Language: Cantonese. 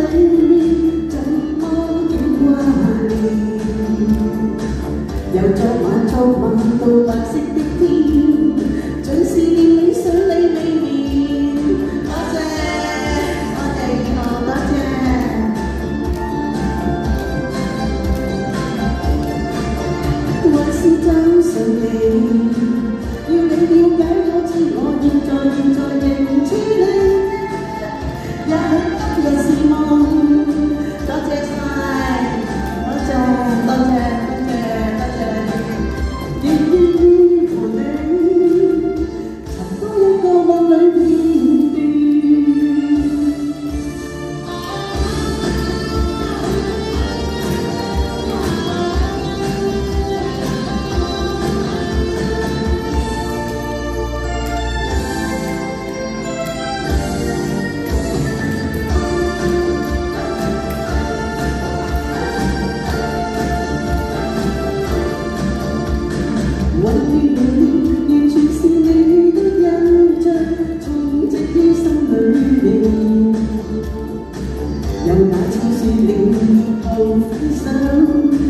你，怎麼見掛念？由昨晚到白色的天，盡是念你想你未眠。多謝，多謝以後多謝。還是讚賞你，要你了解我知我現在認知你。 也許今日是夢，多謝晒，多謝多謝多謝多謝，願意和你尋多一個夢裏片段。位於你，完全是你的印象，充斥於心裏面。由那次說了後分手。